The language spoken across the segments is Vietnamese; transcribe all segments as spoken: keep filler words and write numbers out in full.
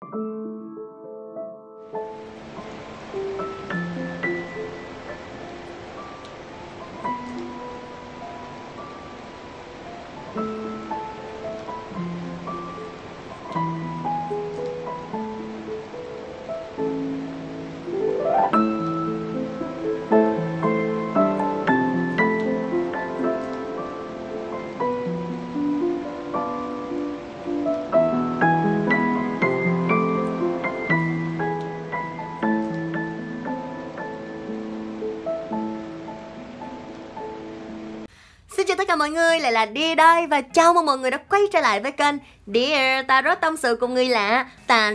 Xin chào tất cả mọi người, lại là Dear đây và chào mừng mọi người đã quay trở lại với kênh Dear Tarot tâm sự cùng người lạ. Tà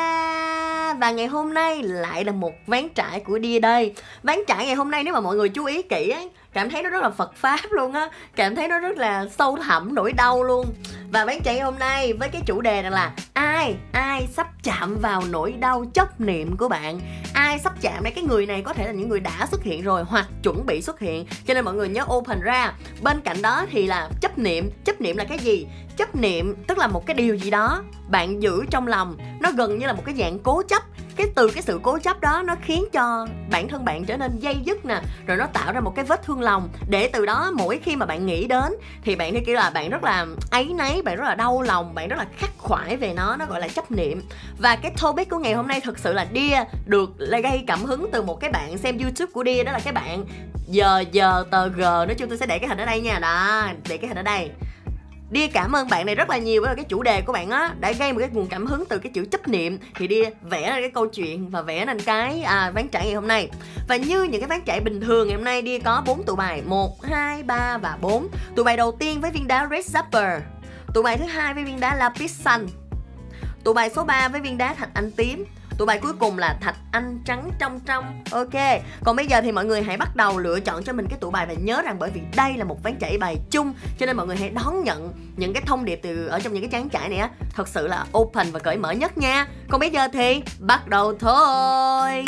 ra. Và ngày hôm nay lại là một ván trải của Dear đây. Ván trải ngày hôm nay nếu mà mọi người chú ý kỹ ấy, cảm thấy nó rất là Phật pháp luôn á, cảm thấy nó rất là sâu thẳm nỗi đau luôn. Và ván trải ngày hôm nay với cái chủ đề là ai ai sắp chạm vào nỗi đau chấp niệm của bạn. Ai sắp chạm đây, cái người này có thể là những người đã xuất hiện rồi hoặc chuẩn bị xuất hiện, cho nên mọi người nhớ open ra. Bên cạnh đó thì là chấp niệm. Chấp niệm là cái gì? Chấp niệm tức là một cái điều gì đó bạn giữ trong lòng, nó gần như là một cái dạng cố chấp. Cái từ cái sự cố chấp đó nó khiến cho bản thân bạn trở nên dây dứt nè, rồi nó tạo ra một cái vết thương lòng, để từ đó mỗi khi mà bạn nghĩ đến thì bạn thì kiểu là bạn rất là áy náy, bạn rất là đau lòng, bạn rất là khắc khoải về nó, nó gọi là chấp niệm. Và cái topic của ngày hôm nay thực sự là Dear được gây cảm hứng từ một cái bạn xem YouTube của Dear, đó là cái bạn giờ giờ tờ g, nói chung tôi sẽ để cái hình ở đây nha, đó, để cái hình ở đây. Dear cảm ơn bạn này rất là nhiều, bởi vì cái chủ đề của bạn á đã gây một cái nguồn cảm hứng từ cái chữ chấp niệm, thì Dear vẽ ra cái câu chuyện và vẽ nên cái à, ván trải ngày hôm nay. Và như những cái ván trải bình thường, ngày hôm nay Dear có bốn tụ bài, một, hai, ba và bốn. Tụ bài đầu tiên với viên đá Red Zapper, tụ bài thứ hai với viên đá Lapis xanh, tụ bài số ba với viên đá thạch anh tím, tụ bài cuối cùng là thạch anh trắng trong trong. Ok, còn bây giờ thì mọi người hãy bắt đầu lựa chọn cho mình cái tụ bài, và nhớ rằng bởi vì đây là một ván trải bài chung, cho nên mọi người hãy đón nhận những cái thông điệp từ ở trong những cái ván trải này á thật sự là open và cởi mở nhất nha. Còn bây giờ thì bắt đầu thôi.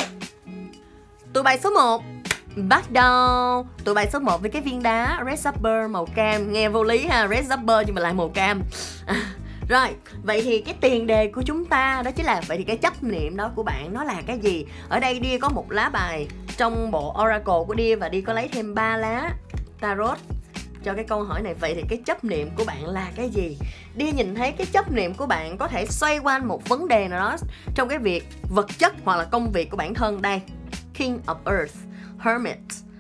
Tụ bài số một bắt đầu. Tụ bài số một với cái viên đá Red Zapper màu cam, nghe vô lý ha, Red Zapper nhưng mà lại màu cam. À, rồi, vậy thì cái tiền đề của chúng ta đó chính là vậy thì cái chấp niệm đó của bạn nó là cái gì? Ở đây Dear có một lá bài trong bộ Oracle của Dear, và Dear có lấy thêm ba lá Tarot cho cái câu hỏi này. Vậy thì cái chấp niệm của bạn là cái gì? Dear nhìn thấy cái chấp niệm của bạn có thể xoay quanh một vấn đề nào đó trong cái việc vật chất hoặc là công việc của bản thân. Đây, King of Earth, Hermit,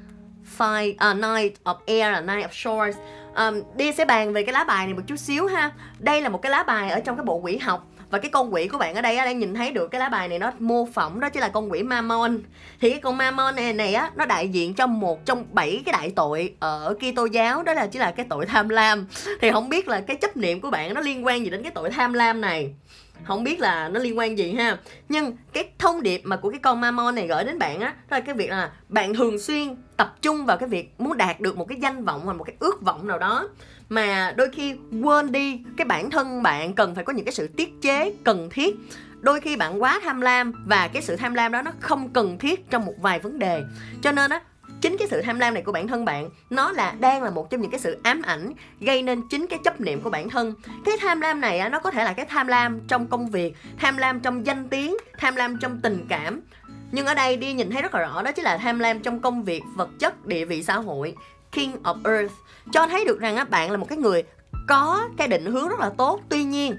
Five, uh, Knight of Air là Knight of Swords. Um, Dear sẽ bàn về cái lá bài này một chút xíu ha. Đây là một cái lá bài ở trong cái bộ quỷ học, và cái con quỷ của bạn ở đây á, đang nhìn thấy được cái lá bài này nó mô phỏng đó chính là con quỷ Mammon. Thì cái con Mammon này, này á, nó đại diện cho một trong bảy cái đại tội ở Kitô giáo, đó là chính là cái tội tham lam. Thì không biết là cái chấp niệm của bạn nó liên quan gì đến cái tội tham lam này, không biết là nó liên quan gì ha. Nhưng cái thông điệp mà của cái con Mammon này gửi đến bạn á, đó là cái việc là bạn thường xuyên tập trung vào cái việc muốn đạt được một cái danh vọng hoặc một cái ước vọng nào đó, mà đôi khi quên đi cái bản thân bạn cần phải có những cái sự tiết chế cần thiết. Đôi khi bạn quá tham lam, và cái sự tham lam đó nó không cần thiết trong một vài vấn đề. Cho nên á, chính cái sự tham lam này của bản thân bạn, nó là đang là một trong những cái sự ám ảnh gây nên chính cái chấp niệm của bản thân. Cái tham lam này á, nó có thể là cái tham lam trong công việc, tham lam trong danh tiếng, tham lam trong tình cảm. Nhưng ở đây đi nhìn thấy rất là rõ, đó chính là tham lam trong công việc, vật chất, địa vị xã hội. King of Earth cho thấy được rằng á, bạn là một cái người có cái định hướng rất là tốt. Tuy nhiên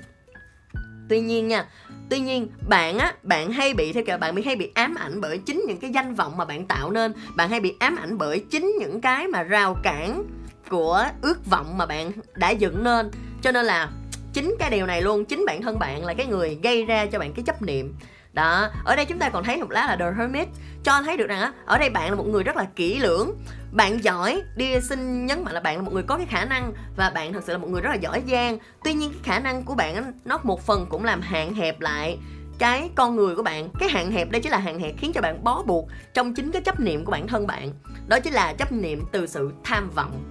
Tuy nhiên nha Tuy nhiên bạn á, bạn hay bị theo kiểu bạn bị hay bị ám ảnh bởi chính những cái danh vọng mà bạn tạo nên. Bạn hay bị ám ảnh bởi chính những cái mà rào cản của ước vọng mà bạn đã dựng nên. Cho nên là chính cái điều này luôn, chính bản thân bạn là cái người gây ra cho bạn cái chấp niệm. Đó, ở đây chúng ta còn thấy một lá là The Hermit, cho thấy được rằng á, ở đây bạn là một người rất là kỹ lưỡng, bạn giỏi. Dear xin nhấn mạnh là bạn là một người có cái khả năng, và bạn thật sự là một người rất là giỏi giang. Tuy nhiên cái khả năng của bạn á, nó một phần cũng làm hạn hẹp lại cái con người của bạn. Cái hạn hẹp đây chính là hạn hẹp khiến cho bạn bó buộc trong chính cái chấp niệm của bản thân bạn. Đó chính là chấp niệm từ sự tham vọng.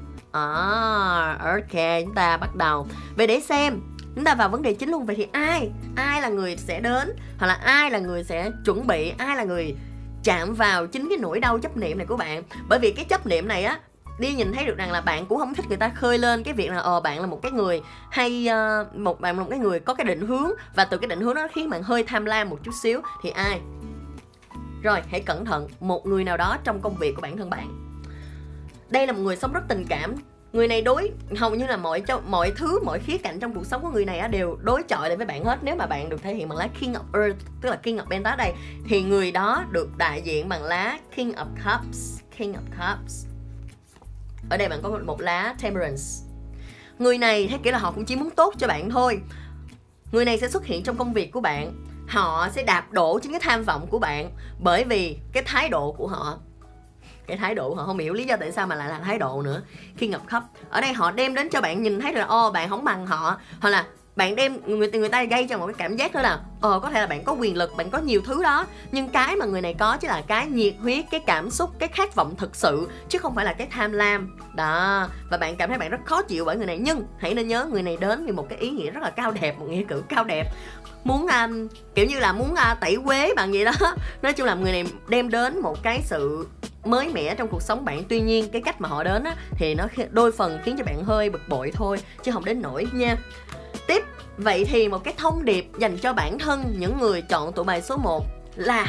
À, ok, chúng ta bắt đầu. Vậy để xem, chúng ta vào vấn đề chính luôn. Vậy thì ai ai là người sẽ đến, hoặc là ai là người sẽ chuẩn bị, ai là người chạm vào chính cái nỗi đau chấp niệm này của bạn? Bởi vì cái chấp niệm này á, đi nhìn thấy được rằng là bạn cũng không thích người ta khơi lên cái việc là ờ bạn là một cái người hay uh, một bạn là một cái người có cái định hướng, và từ cái định hướng đó khiến bạn hơi tham lam một chút xíu, thì ai rồi hãy cẩn thận một người nào đó trong công việc của bản thân bạn. Đây là một người sống rất tình cảm. Người này đối hầu như là mọi mọi thứ, mọi khía cạnh trong cuộc sống của người này á, đều đối chọi lại với bạn hết. Nếu mà bạn được thể hiện bằng lá King of Earth, tức là King of Pentacles đây, thì người đó được đại diện bằng lá King of Cups. King of Cups. Ở đây bạn có một lá Temperance. Người này theo kiểu là họ cũng chỉ muốn tốt cho bạn thôi. Người này sẽ xuất hiện trong công việc của bạn. Họ sẽ đạp đổ chính cái tham vọng của bạn, bởi vì cái thái độ của họ. Cái thái độ họ không hiểu lý do tại sao mà lại là thái độ nữa. King of Cups ở đây họ đem đến cho bạn nhìn thấy là ô bạn không bằng họ, hoặc là bạn đem người người ta gây cho một cái cảm giác đó là ờ có thể là bạn có quyền lực, bạn có nhiều thứ đó, nhưng cái mà người này có chỉ là cái nhiệt huyết, cái cảm xúc, cái khát vọng thực sự, chứ không phải là cái tham lam đó. Và bạn cảm thấy bạn rất khó chịu bởi người này, nhưng hãy nên nhớ người này đến vì một cái ý nghĩa rất là cao đẹp, một nghĩa cử cao đẹp, muốn um, kiểu như là muốn uh, tẩy uế bạn vậy đó. Nói chung là người này đem đến một cái sự mới mẻ trong cuộc sống bạn. Tuy nhiên cái cách mà họ đến á, thì nó đôi phần khiến cho bạn hơi bực bội thôi, chứ không đến nỗi nha. Tiếp, vậy thì một cái thông điệp dành cho bản thân những người chọn tụ bài số một là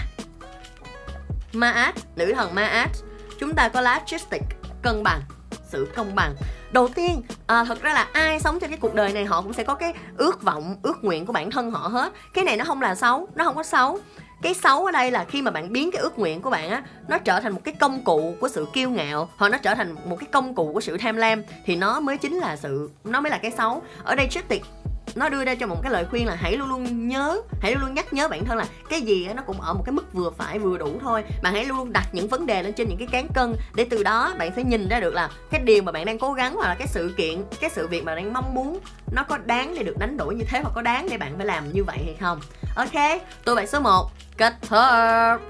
Ma'at, nữ thần Ma'at. Chúng ta có lá Justice, cân bằng, sự công bằng. Đầu tiên, à, thật ra là ai sống trên cái cuộc đời này họ cũng sẽ có cái ước vọng, ước nguyện của bản thân họ hết. Cái này nó không là xấu, nó không có xấu. Cái xấu ở đây là khi mà bạn biến cái ước nguyện của bạn á, nó trở thành một cái công cụ của sự kiêu ngạo, hoặc nó trở thành một cái công cụ của sự tham lam, thì nó mới chính là sự, nó mới là cái xấu. Ở đây Justice nó đưa ra cho một cái lời khuyên là hãy luôn luôn nhớ, hãy luôn luôn nhắc nhớ bản thân là cái gì nó cũng ở một cái mức vừa phải, vừa đủ thôi. Bạn hãy luôn luôn đặt những vấn đề lên trên những cái cán cân, để từ đó bạn sẽ nhìn ra được là cái điều mà bạn đang cố gắng, hoặc là cái sự kiện, cái sự việc mà bạn đang mong muốn, nó có đáng để được đánh đổi như thế, hoặc có đáng để bạn phải làm như vậy hay không. Ok, tụ bài số một kết thúc.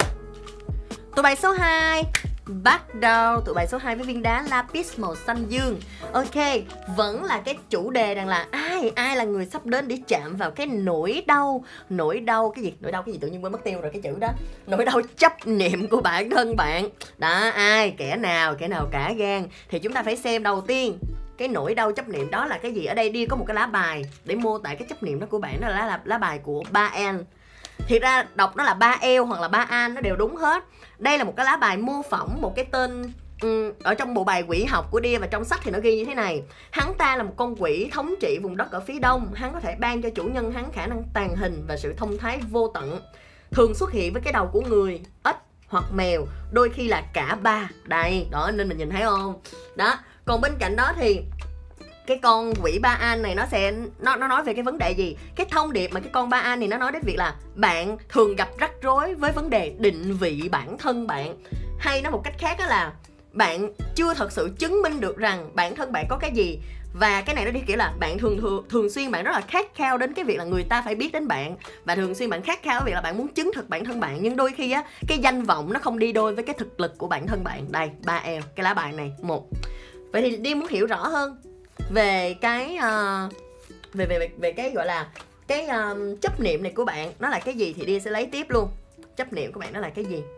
Tụ bài số hai bắt đầu. Tụ bài số hai với viên đá lapis màu xanh dương. Ok, vẫn là cái chủ đề rằng là ai ai là người sắp đến để chạm vào cái nỗi đau. Nỗi đau cái gì? Nỗi đau cái gì tự nhiên quên mất tiêu rồi cái chữ đó. Nỗi đau chấp niệm của bản thân bạn. Đó, ai, kẻ nào, kẻ nào cả gan. Thì chúng ta phải xem đầu tiên cái nỗi đau chấp niệm đó là cái gì. Ở đây đi có một cái lá bài để mô tả cái chấp niệm đó của bạn. Đó là lá, lá bài của ba an. Thiệt ra đọc nó là ba eo hoặc là ba an, nó đều đúng hết. Đây là một cái lá bài mô phỏng một cái tên um, ở trong bộ bài quỷ học của Dear, và trong sách thì nó ghi như thế này. Hắn ta là một con quỷ thống trị vùng đất ở phía đông. Hắn có thể ban cho chủ nhân hắn khả năng tàn hình và sự thông thái vô tận. Thường xuất hiện với cái đầu của người, ếch hoặc mèo, đôi khi là cả ba. Đây, đó nên mình nhìn thấy không? Đó, còn bên cạnh đó thì cái con quỷ ba an này nó sẽ nó nó nói về cái vấn đề gì? Cái thông điệp mà cái con ba an này nó nói đến việc là bạn thường gặp rắc rối với vấn đề định vị bản thân bạn, hay nói một cách khác đó là bạn chưa thật sự chứng minh được rằng bản thân bạn có cái gì. Và cái này nó đi kiểu là bạn thường thường thường xuyên bạn rất là khát khao đến cái việc là người ta phải biết đến bạn, và thường xuyên bạn khát khao cái việc là bạn muốn chứng thực bản thân bạn, nhưng đôi khi á cái danh vọng nó không đi đôi với cái thực lực của bản thân bạn. Đây, ba eo, cái lá bài này một. Vậy thì đi muốn hiểu rõ hơn về cái uh, về, về về về cái gọi là cái uh, chấp niệm này của bạn nó là cái gì, thì đi sẽ lấy tiếp luôn. Chấp niệm của bạn nó là cái gì?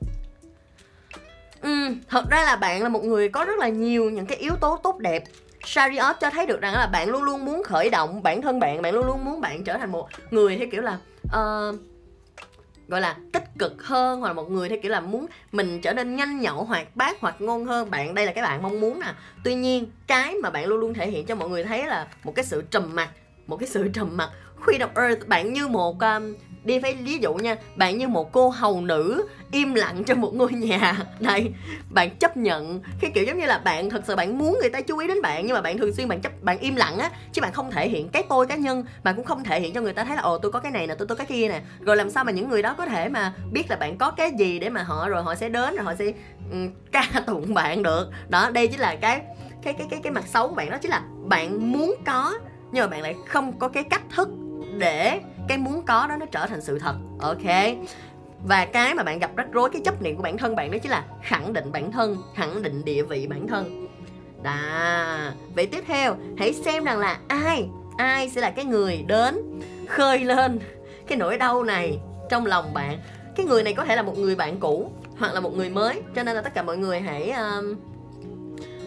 uhm, thật ra là bạn là một người có rất là nhiều những cái yếu tố tốt đẹp. Chariot cho thấy được rằng là bạn luôn luôn muốn khởi động bản thân bạn, bạn luôn luôn muốn bạn trở thành một người theo kiểu là uh, gọi là tích cực hơn, hoặc là một người theo kiểu là muốn mình trở nên nhanh nhậu, hoạt bát, hoạt ngôn hơn. Bạn đây là cái bạn mong muốn nè. Tuy nhiên cái mà bạn luôn luôn thể hiện cho mọi người thấy là một cái sự trầm mặc, một cái sự trầm mặc. Queen of Earth, bạn như một um, đi phải ví dụ nha, bạn như một cô hầu nữ im lặng trong một ngôi nhà. Đây, bạn chấp nhận cái kiểu giống như là bạn thật sự bạn muốn người ta chú ý đến bạn, nhưng mà bạn thường xuyên bạn chấp bạn im lặng á, chứ bạn không thể hiện cái tôi cá nhân, bạn cũng không thể hiện cho người ta thấy là ồ tôi có cái này nè, tôi tôi cái kia nè. Rồi làm sao mà những người đó có thể mà biết là bạn có cái gì để mà họ rồi họ sẽ đến rồi họ sẽ um, ca tụng bạn được. Đó, đây chính là cái cái cái cái cái mặt xấu của bạn, đó chính là bạn muốn có nhưng mà bạn lại không có cái cách thức để cái muốn có đó nó trở thành sự thật. Ok. Và cái mà bạn gặp rắc rối, cái chấp niệm của bản thân bạn đó chính là khẳng định bản thân, khẳng định địa vị bản thân. Đó. Vậy tiếp theo, hãy xem rằng là ai, ai sẽ là cái người đến khơi lên cái nỗi đau này trong lòng bạn. Cái người này có thể là một người bạn cũ hoặc là một người mới, cho nên là tất cả mọi người hãy uh,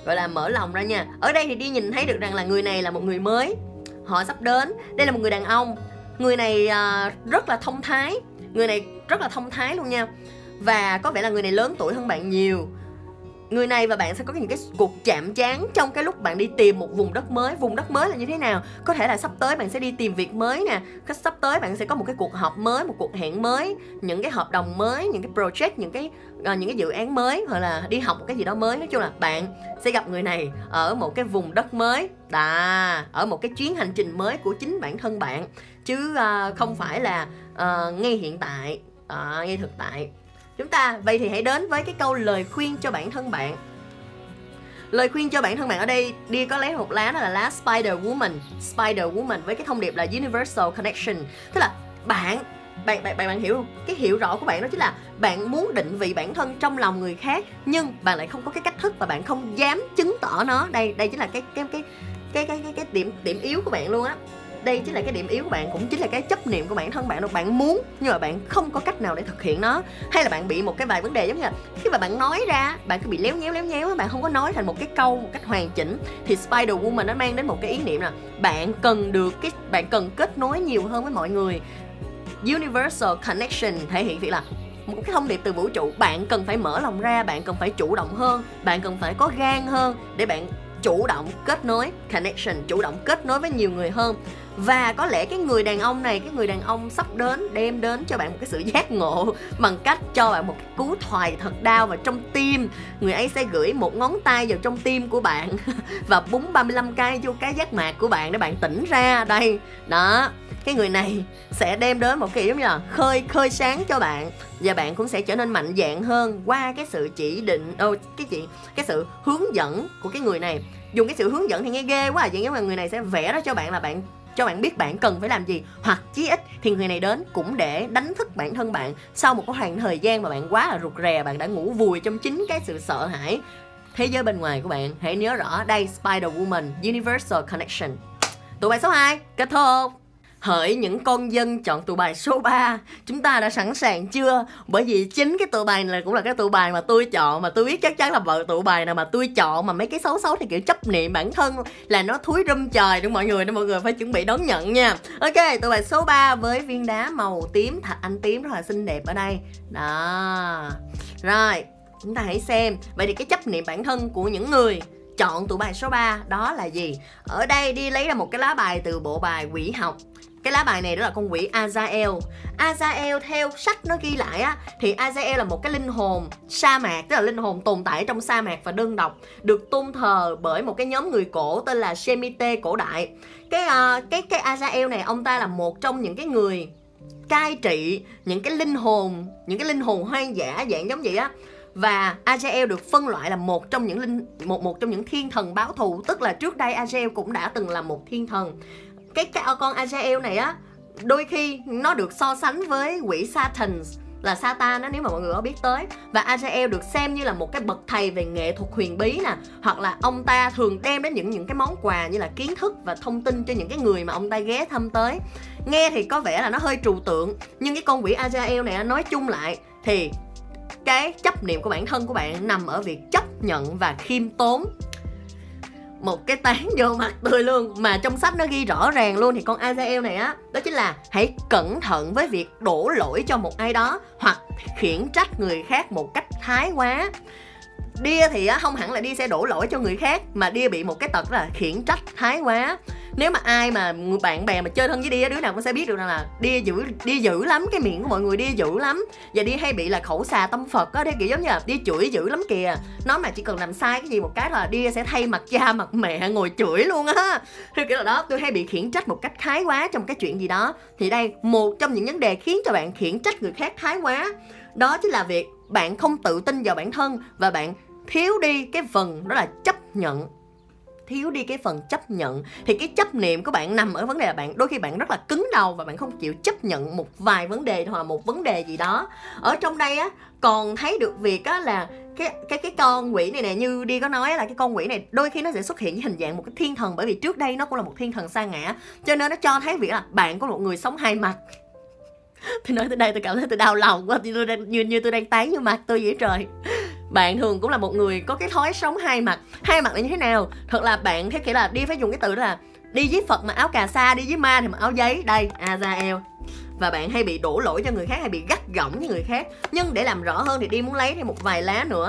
gọi là mở lòng ra nha. Ở đây thì đi nhìn thấy được rằng là người này là một người mới, họ sắp đến. Đây là một người đàn ông. Người này uh, rất là thông thái. Người này rất là thông thái luôn nha. Và có vẻ là người này lớn tuổi hơn bạn nhiều. Người này và bạn sẽ có những cái cuộc chạm trán trong cái lúc bạn đi tìm một vùng đất mới. Vùng đất mới là như thế nào? Có thể là sắp tới bạn sẽ đi tìm việc mới nè, sắp tới bạn sẽ có một cái cuộc họp mới, một cuộc hẹn mới, những cái hợp đồng mới, những cái project, những cái uh, những cái dự án mới, hoặc là đi học một cái gì đó mới. Nói chung là bạn sẽ gặp người này ở một cái vùng đất mới, đà, ở một cái chuyến hành trình mới của chính bản thân bạn, chứ uh, không phải là uh, ngay hiện tại, uh, ngay thực tại. Chúng ta, vậy thì hãy đến với cái câu lời khuyên cho bản thân bạn. Lời khuyên cho bản thân bạn ở đây, đi có lấy một lá, đó là lá Spider Woman. Spider Woman với cái thông điệp là Universal Connection. Tức là bạn, bạn, bạn, bạn, bạn hiểu không? Cái hiểu rõ của bạn đó chính là bạn muốn định vị bản thân trong lòng người khác, nhưng bạn lại không có cái cách thức và bạn không dám chứng tỏ nó. Đây, đây chính là cái cái cái cái cái cái, cái điểm điểm yếu của bạn luôn á. Đây chính là cái điểm yếu của bạn, cũng chính là cái chấp niệm của bản thân bạn. Bạn muốn nhưng mà bạn không có cách nào để thực hiện nó. Hay là bạn bị một cái vài vấn đề giống như là khi mà bạn nói ra, bạn cứ bị léo nhéo léo nhéo, bạn không có nói thành một cái câu một cách hoàn chỉnh. Thì Spider Woman nó mang đến một cái ý niệm là bạn cần được cái bạn cần kết nối nhiều hơn với mọi người. Universal Connection thể hiện việc là một cái thông điệp từ vũ trụ. Bạn cần phải mở lòng ra, bạn cần phải chủ động hơn, bạn cần phải có gan hơn để bạn chủ động kết nối, connection, chủ động kết nối với nhiều người hơn. Và có lẽ cái người đàn ông này, cái người đàn ông sắp đến đem đến cho bạn một cái sự giác ngộ bằng cách cho bạn một cái cú thoại thật đau vào trong tim. Người ấy sẽ gửi một ngón tay vào trong tim của bạn và búng ba mươi lăm cái vô cái giác mạc của bạn để bạn tỉnh ra. Đây, đó, cái người này sẽ đem đến một cái giống như là khơi khơi sáng cho bạn, và bạn cũng sẽ trở nên mạnh dạn hơn qua cái sự chỉ định, oh, cái chuyện cái sự hướng dẫn của cái người này. Dùng cái sự hướng dẫn thì nghe ghê quá, vậy nhưng mà người này sẽ vẽ ra cho bạn là bạn cho bạn biết bạn cần phải làm gì, hoặc chí ít thì người này đến cũng để đánh thức bản thân bạn sau một cái khoảng thời gian mà bạn quá là rụt rè, bạn đã ngủ vùi trong chính cái sự sợ hãi thế giới bên ngoài của bạn. Hãy nhớ rõ đây, Spider Woman, Universal Connection. Tụ bài số hai kết thúc. Hỡi những con dân chọn tụ bài số ba, chúng ta đã sẵn sàng chưa? Bởi vì chính cái tụ bài này cũng là cái tụ bài mà tôi chọn, mà tôi biết chắc chắn là vợ tụ bài nào mà tôi chọn mà mấy cái xấu xấu thì kiểu chấp niệm bản thân là nó thúi râm trời đúng mọi người, nên mọi người phải chuẩn bị đón nhận nha. Ok, tụ bài số ba với viên đá màu tím, thạch anh tím rất là xinh đẹp ở đây. Đó. Rồi, chúng ta hãy xem. Vậy thì cái chấp niệm bản thân của những người chọn tụ bài số ba đó là gì? Ở đây đi lấy ra một cái lá bài từ bộ bài quỷ học. Cái lá bài này đó là con quỷ Azael. Azael theo sách nó ghi lại á, thì Azael là một cái linh hồn sa mạc, tức là linh hồn tồn tại trong sa mạc và đơn độc, được tôn thờ bởi một cái nhóm người cổ tên là Shemite cổ đại. Cái uh, cái cái Azael này, ông ta là một trong những cái người cai trị những cái linh hồn, những cái linh hồn hoang dã dạng giống vậy á. Và Azael được phân loại là một trong những linh một một trong những thiên thần báo thù, tức là trước đây Azael cũng đã từng là một thiên thần. Cái, cái con Azael này á, đôi khi nó được so sánh với quỷ Satan, là Satan đó, nếu mà mọi người có biết tới. Và Azael được xem như là một cái bậc thầy về nghệ thuật huyền bí nè, hoặc là ông ta thường đem đến những những cái món quà như là kiến thức và thông tin cho những cái người mà ông ta ghé thăm tới. Nghe thì có vẻ là nó hơi trừu tượng, nhưng cái con quỷ Azael này nói chung lại thì cái chấp niệm của bản thân của bạn nằm ở việc chấp nhận và khiêm tốn. Một cái tán vô mặt tôi luôn, mà trong sách nó ghi rõ ràng luôn. Thì con Azael này á, đó chính là hãy cẩn thận với việc đổ lỗi cho một ai đó hoặc khiển trách người khác một cách thái quá. Đia thì á, không hẳn là Đia sẽ đổ lỗi cho người khác, mà Đia bị một cái tật là khiển trách thái quá. Nếu mà ai mà bạn bè mà chơi thân với Đia, đứa nào cũng sẽ biết được rằng là Đia dữ Đia dữ lắm, cái miệng của mọi người Đia dữ lắm. Và Đia hay bị là khẩu xà tâm Phật á, kiểu giống như là Đia chửi dữ lắm kìa. Nó mà chỉ cần làm sai cái gì một cái là Đia sẽ thay mặt cha mặt mẹ ngồi chửi luôn á. Thì kiểu là đó, tôi hay bị khiển trách một cách thái quá trong cái chuyện gì đó. Thì đây, một trong những vấn đề khiến cho bạn khiển trách người khác thái quá, đó chính là việc bạn không tự tin vào bản thân và bạn thiếu đi cái phần đó là chấp nhận. Thiếu đi cái phần chấp nhận. Thì cái chấp niệm của bạn nằm ở vấn đề là bạn đôi khi bạn rất là cứng đầu và bạn không chịu chấp nhận một vài vấn đề hoặc là một vấn đề gì đó. Ở trong đây á, còn thấy được việc á là cái cái cái con quỷ này nè, như đi có nói là cái con quỷ này đôi khi nó sẽ xuất hiện với hình dạng một cái thiên thần, bởi vì trước đây nó cũng là một thiên thần sa ngã, cho nên nó cho thấy việc là bạn có một người sống hai mặt. Tôi nói tới đây tôi cảm thấy tôi đau lòng quá, như, như, như tôi đang tán vô mặt tôi vậy trời. bạn thường cũng là một người có cái thói sống hai mặt. Hai mặt là như thế nào? Thật là bạn theo kiểu là đi, phải dùng cái từ đó là đi với Phật mà áo cà sa, đi với ma thì mặc áo giấy. Đây, Azael. Và bạn hay bị đổ lỗi cho người khác, hay bị gắt gỏng với người khác. Nhưng để làm rõ hơn thì đi muốn lấy thêm một vài lá nữa.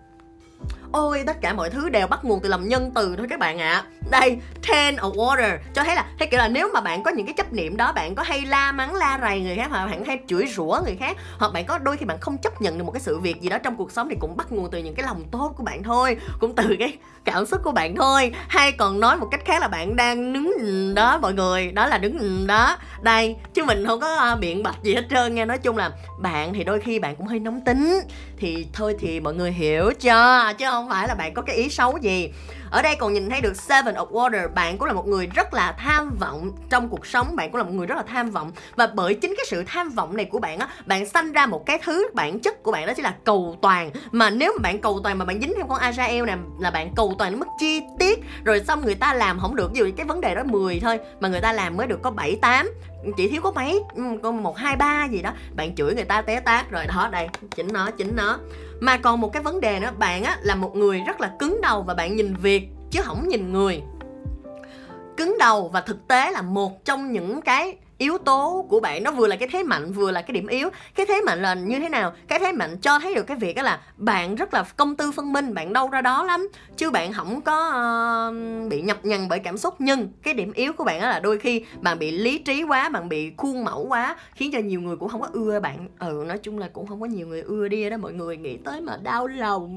Ôi, tất cả mọi thứ đều bắt nguồn từ lòng nhân từ thôi các bạn ạ. À. Đây, ten of water, cho thấy là hay kiểu là nếu mà bạn có những cái chấp niệm đó, bạn có hay la mắng la rầy người khác, hoặc bạn hay chửi rủa người khác, hoặc bạn có đôi khi bạn không chấp nhận được một cái sự việc gì đó trong cuộc sống, thì cũng bắt nguồn từ những cái lòng tốt của bạn thôi, cũng từ cái cảm xúc của bạn thôi. Hay còn nói một cách khác là bạn đang đứng đó mọi người, đó là đứng đó. Đây, chứ mình không có biện bạch gì hết trơn nha. Nói chung là bạn thì đôi khi bạn cũng hơi nóng tính, thì thôi thì mọi người hiểu cho, chứ không phải là bạn có cái ý xấu gì. Ở đây còn nhìn thấy được Seven of Water, bạn cũng là một người rất là tham vọng trong cuộc sống, bạn cũng là một người rất là tham vọng. Và bởi chính cái sự tham vọng này của bạn á, bạn sanh ra một cái thứ bản chất của bạn đó chính là cầu toàn. Mà nếu mà bạn cầu toàn mà bạn dính theo con Azael nè, là bạn cầu toàn đến mức chi tiết, rồi xong người ta làm không được, ví dụ cái vấn đề đó mười thôi mà người ta làm mới được có bảy tám, chỉ thiếu có mấy, có một hai ba gì đó, bạn chửi người ta té tát rồi đó. Đây, chỉnh nó, chỉnh nó. Mà còn một cái vấn đề nữa, bạn á là một người rất là cứng đầu và bạn nhìn việc chứ không nhìn người. Cứng đầu và thực tế là một trong những cái yếu tố của bạn, nó vừa là cái thế mạnh vừa là cái điểm yếu. Cái thế mạnh là như thế nào? Cái thế mạnh cho thấy được cái việc đó là bạn rất là công tư phân minh, bạn đâu ra đó lắm, chứ bạn không có uh, bị nhập nhằng bởi cảm xúc. Nhưng cái điểm yếu của bạn đó là đôi khi bạn bị lý trí quá, bạn bị khuôn mẫu quá, khiến cho nhiều người cũng không có ưa bạn. Ừ, nói chung là cũng không có nhiều người ưa đi đó mọi người, nghĩ tới mà đau lòng.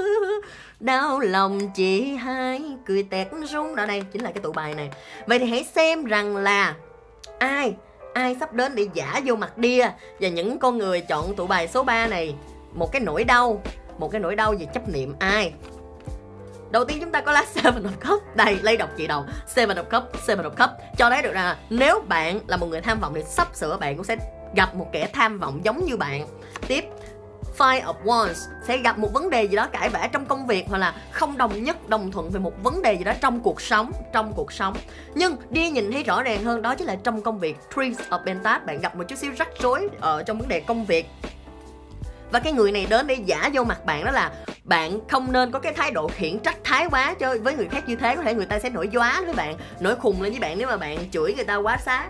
Đau lòng chị hai cười tẹt rung. Đó, đây chính là cái tụ bài này. Vậy thì hãy xem rằng là ai ai sắp đến để giả vô mặt Dear và những con người chọn tụ bài số ba này một cái nỗi đau, một cái nỗi đau về chấp niệm. Ai? Đầu tiên chúng ta có lá Seven of Cups. Đây, lấy đọc chị đầu. Seven of Cups, Seven of Cups cho thấy được là nếu bạn là một người tham vọng thì sắp sửa bạn cũng sẽ gặp một kẻ tham vọng giống như bạn. Tiếp, Five of Wands sẽ gặp một vấn đề gì đó cãi vã trong công việc, hoặc là không đồng nhất, đồng thuận về một vấn đề gì đó trong cuộc sống, trong cuộc sống. Nhưng đi nhìn thấy rõ ràng hơn đó chính là trong công việc. Three of Pentacles, bạn gặp một chút xíu rắc rối ở trong vấn đề công việc. Và cái người này đến để giả vô mặt bạn, đó là bạn không nên có cái thái độ khiển trách thái quá cho với người khác như thế. Có thể người ta sẽ nổi gióa với bạn, nổi khùng lên với bạn nếu mà bạn chửi người ta quá xá.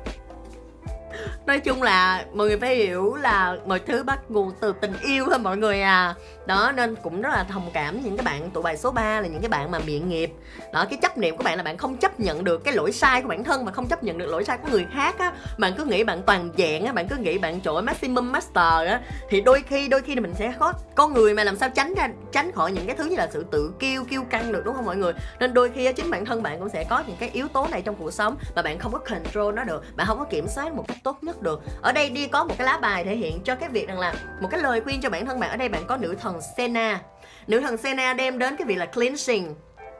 Nói chung là mọi người phải hiểu là mọi thứ bắt nguồn từ tình yêu thôi mọi người à. Đó, nên cũng rất là thông cảm những cái bạn tụ bài số ba là những cái bạn mà miệng nghiệp. Đó, cái chấp niệm của bạn là bạn không chấp nhận được cái lỗi sai của bản thân và không chấp nhận được lỗi sai của người khác á. Bạn cứ nghĩ bạn toàn vẹn á, bạn cứ nghĩ bạn trội maximum master á. Thì đôi khi đôi khi thì mình sẽ có con người mà làm sao tránh ra tránh khỏi những cái thứ như là sự tự kiêu kiêu căng được, đúng không mọi người? Nên đôi khi á, chính bản thân bạn cũng sẽ có những cái yếu tố này trong cuộc sống mà bạn không có control nó được, bạn không có kiểm soát một cách tốt nhất được. Ở đây đi có một cái lá bài thể hiện cho cái việc rằng là một cái lời khuyên cho bản thân bạn. Ở đây bạn có nữ thần Senna. Nữ thần Senna đem đến cái việc là cleansing.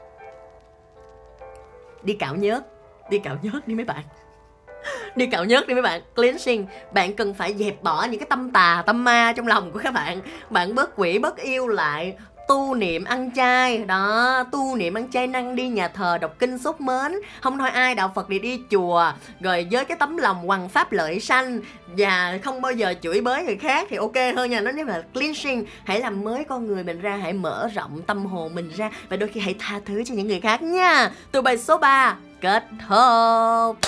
Đi cạo nhớt, đi cạo nhớt đi mấy bạn. Đi cạo nhớt đi mấy bạn. Cleansing, bạn cần phải dẹp bỏ những cái tâm tà, tâm ma trong lòng của các bạn. Bạn bớt quỷ, bớt yêu lại, tu niệm ăn chay. Đó, tu niệm ăn chay, năng đi nhà thờ, đọc kinh sốt mến, không thôi ai đạo Phật thì đi chùa, rồi với cái tấm lòng hoằng pháp lợi sanh, và không bao giờ chửi bới người khác thì ok hơn nha. Nó nếu mà cleansing, hãy làm mới con người mình ra, hãy mở rộng tâm hồn mình ra, và đôi khi hãy tha thứ cho những người khác nha. Tụ bài số ba kết thúc.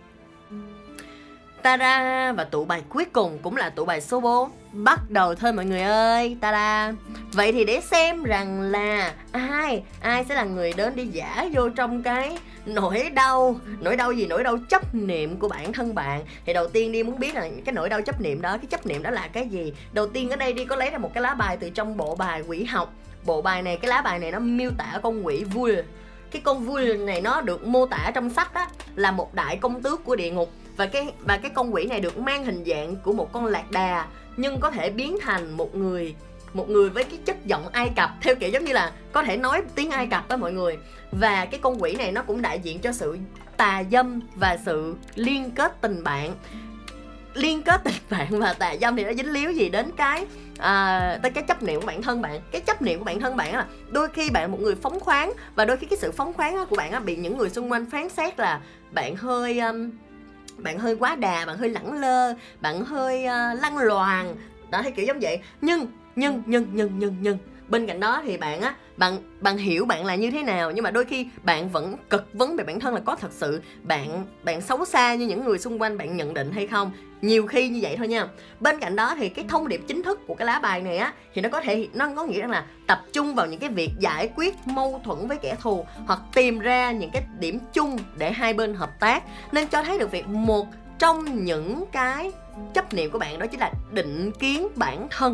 Ta-da! Và tụ bài cuối cùng cũng là tụ bài số bốn. Bắt đầu thôi mọi người ơi. Ta-da! Vậy thì để xem rằng là ai Ai sẽ là người đến đi giả vô trong cái nỗi đau. Nỗi đau gì? Nỗi đau chấp niệm của bản thân bạn. Thì đầu tiên đi muốn biết là cái nỗi đau chấp niệm đó, cái chấp niệm đó là cái gì. Đầu tiên ở đây đi có lấy ra một cái lá bài từ trong bộ bài quỷ học. Bộ bài này, cái lá bài này nó miêu tả con quỷ vui. Cái con vui này nó được mô tả trong sách á, là một đại công tước của địa ngục. Và cái, và cái con quỷ này được mang hình dạng của một con lạc đà, nhưng có thể biến thành một người Một người với cái chất giọng Ai Cập, theo kiểu giống như là có thể nói tiếng Ai Cập đó mọi người. Và cái con quỷ này nó cũng đại diện cho sự tà dâm và sự liên kết tình bạn. Liên kết tình bạn và tà dâm thì nó dính líu gì đến cái à, tới cái chấp niệm của bản thân bạn. Cái chấp niệm của bản thân bạn là đôi khi bạn là một người phóng khoáng, và đôi khi cái sự phóng khoáng của bạn bị những người xung quanh phán xét là bạn hơi um, bạn hơi quá đà, bạn hơi lẳng lơ, bạn hơi uh, lăng loàn. Đó, hay kiểu giống vậy. Nhưng nhưng nhưng nhưng nhưng nhưng bên cạnh đó thì bạn á, bạn bạn hiểu bạn là như thế nào, nhưng mà đôi khi bạn vẫn cực vấn về bản thân là có thật sự bạn bạn xấu xa như những người xung quanh bạn nhận định hay không. Nhiều khi như vậy thôi nha. Bên cạnh đó thì cái thông điệp chính thức của cái lá bài này á, thì nó có thể nó có nghĩa là tập trung vào những cái việc giải quyết mâu thuẫn với kẻ thù, hoặc tìm ra những cái điểm chung để hai bên hợp tác. Nên cho thấy được việc một trong những cái chấp niệm của bạn đó chính là định kiến bản thân.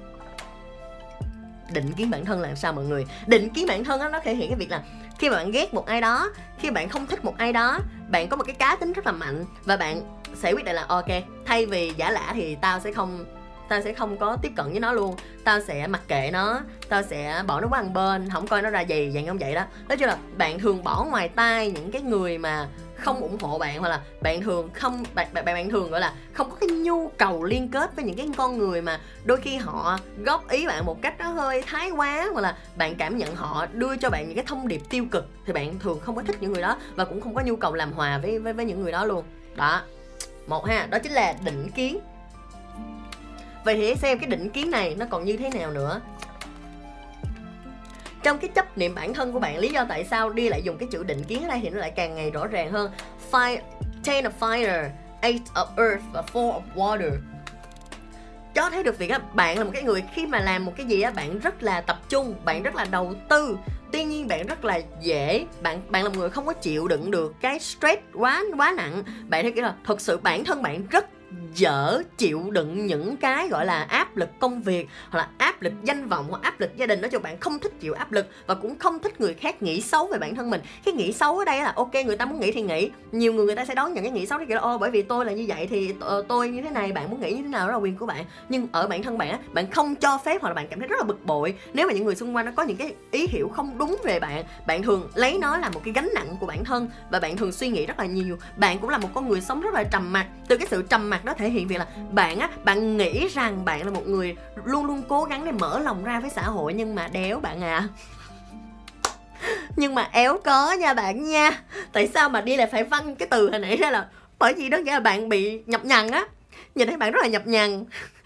Định kiến bản thân là sao mọi người? Định kiến bản thân đó, nó thể hiện cái việc là khi mà bạn ghét một ai đó, khi bạn không thích một ai đó, bạn có một cái cá tính rất là mạnh và bạn sẽ quyết định là ok, thay vì giả lả thì tao sẽ không tao sẽ không có tiếp cận với nó luôn, tao sẽ mặc kệ nó, tao sẽ bỏ nó qua một bên, không coi nó ra gì, dạng không vậy đó. Nói chung là bạn thường bỏ ngoài tai những cái người mà không ủng hộ bạn, hoặc là bạn thường không bạn, bạn, bạn thường gọi là không có cái nhu cầu liên kết với những cái con người mà đôi khi họ góp ý bạn một cách nó hơi thái quá, hoặc là bạn cảm nhận họ đưa cho bạn những cái thông điệp tiêu cực, thì bạn thường không có thích những người đó và cũng không có nhu cầu làm hòa với với, với những người đó luôn. Đó, một ha, đó chính là định kiến. Vậy thì xem cái định kiến này nó còn như thế nào nữa. Trong cái chấp niệm bản thân của bạn, lý do tại sao đi lại dùng cái chữ định kiến ở đây thì nó lại càng ngày rõ ràng hơn. Five, ten of fire, eight of earth và four of water. Cho thấy được việc á, bạn là một cái người khi mà làm một cái gì á, bạn rất là tập trung, bạn rất là đầu tư. Tuy nhiên bạn rất là dễ, bạn bạn là một người không có chịu đựng được cái stress quá quá nặng. Bạn thấy kiểu là thật sự bản thân bạn rất dở chịu đựng những cái gọi là áp lực công việc, hoặc là áp lực danh vọng, hoặc áp lực gia đình. Nói chung bạn không thích chịu áp lực và cũng không thích người khác nghĩ xấu về bản thân mình. Cái nghĩ xấu ở đây là ok, người ta muốn nghĩ thì nghĩ. Nhiều người người ta sẽ đón nhận cái nghĩ xấu đó kiểu là ô bởi vì tôi là như vậy thì tôi như thế này, bạn muốn nghĩ như thế nào đó là quyền của bạn. Nhưng ở bản thân bạn á, bạn không cho phép, hoặc là bạn cảm thấy rất là bực bội nếu mà những người xung quanh nó có những cái ý hiểu không đúng về bạn. Bạn thường lấy nó là một cái gánh nặng của bản thân và bạn thường suy nghĩ rất là nhiều. Bạn cũng là một con người sống rất là trầm mặc. Từ cái sự trầm mặc đó thể hiện việc là bạn á, bạn nghĩ rằng bạn là một người luôn luôn cố gắng để mở lòng ra với xã hội, nhưng mà đéo bạn à. Nhưng mà éo có nha bạn nha. Tại sao mà đi lại phải văng cái từ hồi nãy ra là bởi vì đó nghĩa là bạn bị nhập nhằng á. Nhìn thấy bạn rất là nhập nhằng.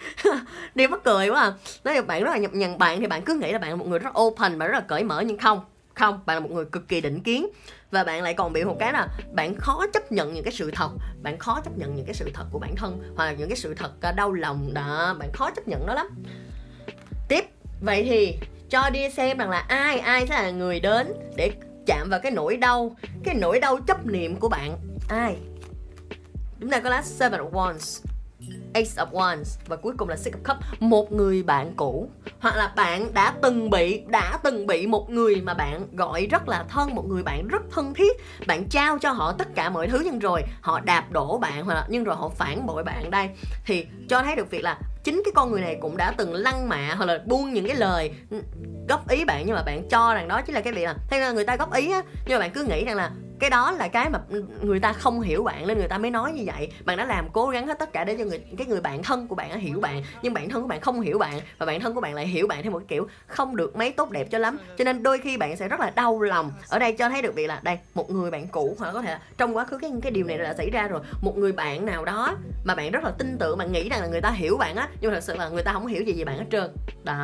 Đi mắc cười quá à. Nói là bạn rất là nhập nhằng. Bạn thì bạn cứ nghĩ là bạn là một người rất open và rất là cởi mở, nhưng không. Không, bạn là một người cực kỳ định kiến. Và bạn lại còn bị một cái là bạn khó chấp nhận những cái sự thật. Bạn khó chấp nhận những cái sự thật của bản thân, hoặc là những cái sự thật đau lòng đó. Bạn khó chấp nhận đó lắm. Tiếp, vậy thì cho đi xem rằng là ai ai sẽ là người đến để chạm vào cái nỗi đau, cái nỗi đau chấp niệm của bạn. Ai? Chúng ta có lá Seven of Wands, Ace of Wands và cuối cùng là Six of Cups. Một người bạn cũ, hoặc là bạn đã từng bị đã từng bị một người mà bạn gọi rất là thân, một người bạn rất thân thiết, bạn trao cho họ tất cả mọi thứ, nhưng rồi họ đạp đổ bạn, hoặc là nhưng rồi họ phản bội bạn. Đây thì cho thấy được việc là chính cái con người này cũng đã từng lăng mạ hoặc là buông những cái lời góp ý bạn, nhưng mà bạn cho rằng đó chính là cái việc là thế là người ta góp ý á, nhưng mà bạn cứ nghĩ rằng là cái đó là cái mà người ta không hiểu bạn nên người ta mới nói như vậy. Bạn đã làm cố gắng hết tất cả để cho người cái người bạn thân của bạn hiểu bạn, nhưng bạn thân của bạn không hiểu bạn, và bạn thân của bạn lại hiểu bạn theo một kiểu không được mấy tốt đẹp cho lắm. Cho nên đôi khi bạn sẽ rất là đau lòng. Ở đây cho thấy được việc là đây, một người bạn cũ, hoặc có thể là trong quá khứ cái cái điều này đã xảy ra rồi. Một người bạn nào đó mà bạn rất là tin tưởng, bạn nghĩ rằng là người ta hiểu bạn á, nhưng mà thật sự là người ta không hiểu gì về bạn hết trơn.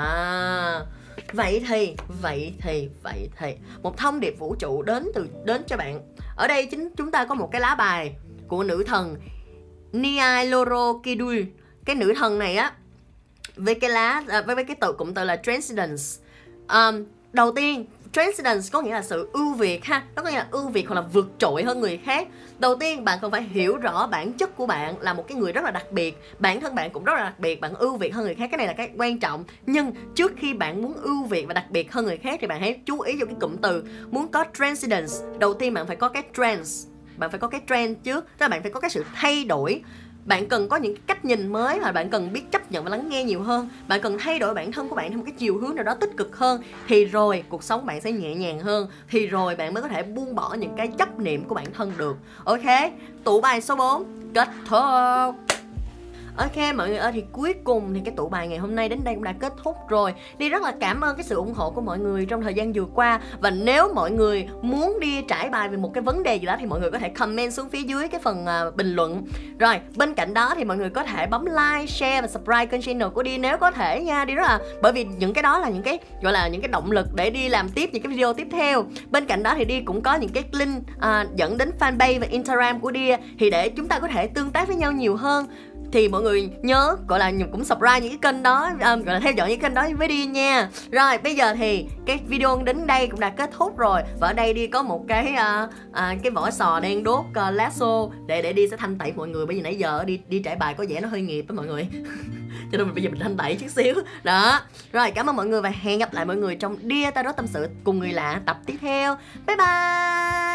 Đó. Vậy thì, vậy thì, vậy thì một thông điệp vũ trụ đến từ đến cho bạn. Ở đây chính chúng ta có một cái lá bài của nữ thần Nyarlathotep. Cái nữ thần này á, với cái lá với, với cái từ cụm từ là Transcendence. Um, đầu tiên, Transcendence có nghĩa là sự ưu việt ha, nó có nghĩa là ưu việt hoặc là vượt trội hơn người khác. Đầu tiên bạn cần phải hiểu rõ bản chất của bạn là một cái người rất là đặc biệt, bản thân bạn cũng rất là đặc biệt, bạn ưu việt hơn người khác, cái này là cái quan trọng. Nhưng trước khi bạn muốn ưu việt và đặc biệt hơn người khác thì bạn hãy chú ý vào cái cụm từ. Muốn có Transcendence, đầu tiên bạn phải có cái trends, bạn phải có cái trend trước, tức là bạn phải có cái sự thay đổi. Bạn cần có những cách nhìn mới, và bạn cần biết chấp nhận và lắng nghe nhiều hơn. Bạn cần thay đổi bản thân của bạn theo một cái chiều hướng nào đó tích cực hơn. Thì rồi cuộc sống bạn sẽ nhẹ nhàng hơn. Thì rồi bạn mới có thể buông bỏ những cái chấp niệm của bản thân được. Ok, tụ bài số bốn kết thúc. Ok mọi người ơi, thì cuối cùng thì cái tụ bài ngày hôm nay đến đây cũng đã kết thúc rồi. Đi rất là cảm ơn cái sự ủng hộ của mọi người trong thời gian vừa qua. Và nếu mọi người muốn đi trải bài về một cái vấn đề gì đó thì mọi người có thể comment xuống phía dưới cái phần uh, bình luận. Rồi bên cạnh đó thì mọi người có thể bấm like, share và subscribe kênh channel của Đi nếu có thể nha. Đi rất là, bởi vì những cái đó là những cái gọi là những cái động lực để Đi làm tiếp những cái video tiếp theo. Bên cạnh đó thì Đi cũng có những cái link uh, dẫn đến fanpage và Instagram của Đi, thì để chúng ta có thể tương tác với nhau nhiều hơn. Thì mọi người nhớ gọi là cũng subscribe những cái kênh đó, um, gọi là theo dõi những kênh đó với Đi nha. Rồi bây giờ thì cái video đến đây cũng đã kết thúc rồi. Và ở đây Đi có một cái uh, uh, cái vỏ sò đen đốt uh, lá xô để để Đi sẽ thanh tẩy mọi người, bởi vì nãy giờ đi đi trải bài có vẻ nó hơi nghiệp đó mọi người. Cho nên bây giờ mình thanh tẩy chút xíu đó. Rồi cảm ơn mọi người và hẹn gặp lại mọi người trong Dear Tarot Tâm Sự cùng người lạ tập tiếp theo. Bye bye.